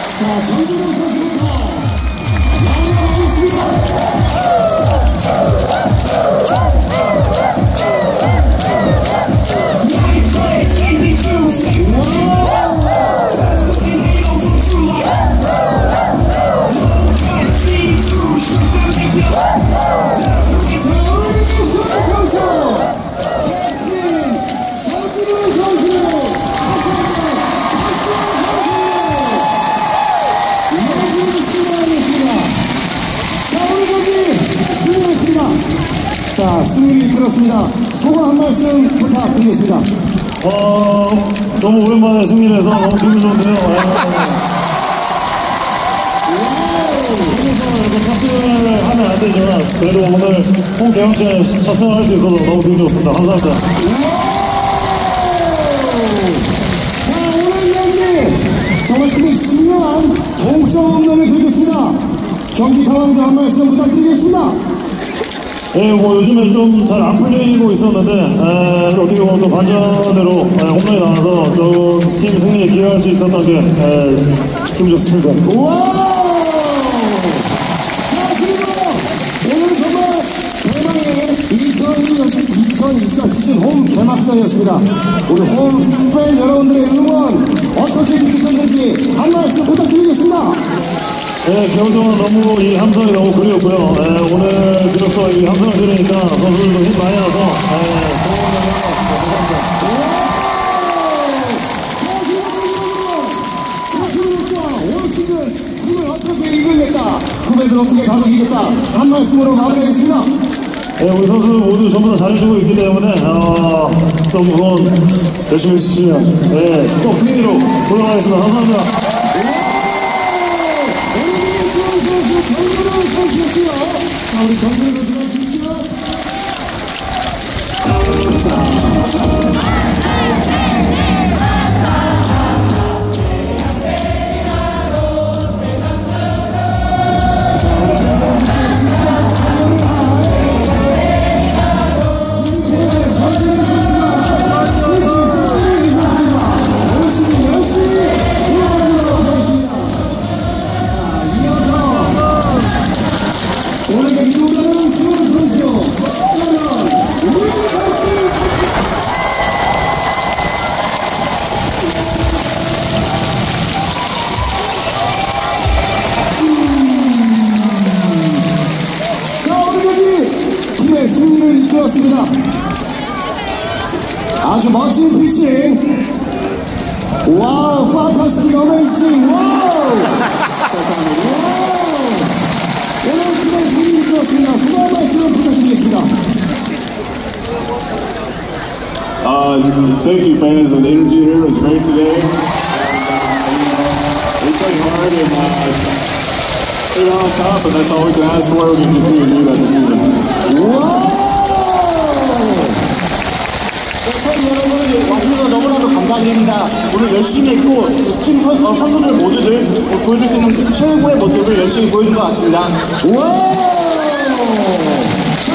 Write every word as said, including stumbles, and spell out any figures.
자, 전준호 선수부터 나오고 있습니다. 자, 승리를 이끌었습니다. 소감 한 말씀 부탁드리겠습니다. 어, 너무 오랜만에 승리를 해서 너무 기분 좋은데요. 여기서 이렇게 탑승을 하면 안 되지만, 그래도 오늘 홈 개막전에 탑승을 할 수 있어서 너무 기분 좋습니다. 감사합니다. 자, 오늘 경기 정말 팀의 중요한 동점 홈런을 기록했습니다. 경기 상황자 한 말씀 부탁드리겠습니다. 예, 뭐 요즘에 좀 잘 안 풀리고 있었는데 에, 어떻게 보면 또 반전으로 에, 홈런이 나와서 좀 팀 승리에 기여할 수 있었던 게 에, 기분 좋습니다. 우와! 자, 그리고 오늘 정말 대망의 이천이십사 시즌 홈 개막전이었습니다. 우리 홈 팬 여러분들의 응원 어떻게 느끼셨는지 한 말씀 부탁드리겠습니다. 네, 겨울동안 너무 이 함성이 너무 그리웠고요. 에, 오늘 비로소 이 함성을 들으니까 선수들도 힘 많이 나서 올 시즌 팀을 어떻게 이끌겠다, 후배들 어떻게 가져가겠다 한 말씀으로 마무리하겠습니다. 네, 우리 선수 모두 전부 다 잘해주고 있기 때문에 어, 좀 응원 열심히 해주시면 네, 꼭 승리로 보도록하겠습니다. 감사합니다. 전준호 선수였고요. 자, 우리 전준호 선수가 직접 승리를 이끌었습니다. 아주 멋진 피칭. 와우, 판타스틱 어메이징. 와우. 오늘 팀의 승리를 이끌었습니다. 수고 말씀 부탁드리겠습니다. Uh, thank you, fans, and the energy here was great today. We played hard and uh, we got on top, and that's all we can ask for. We're going to continue to do that this season. 와우! 팬 여러분 와주셔서 너무나도 감사드립니다. 오늘 열심히 했고 팀 선, 어, 선수들 모두들 보여줄 수 있는 최고의 모습을 열심히 보여준 것 같습니다. 와우!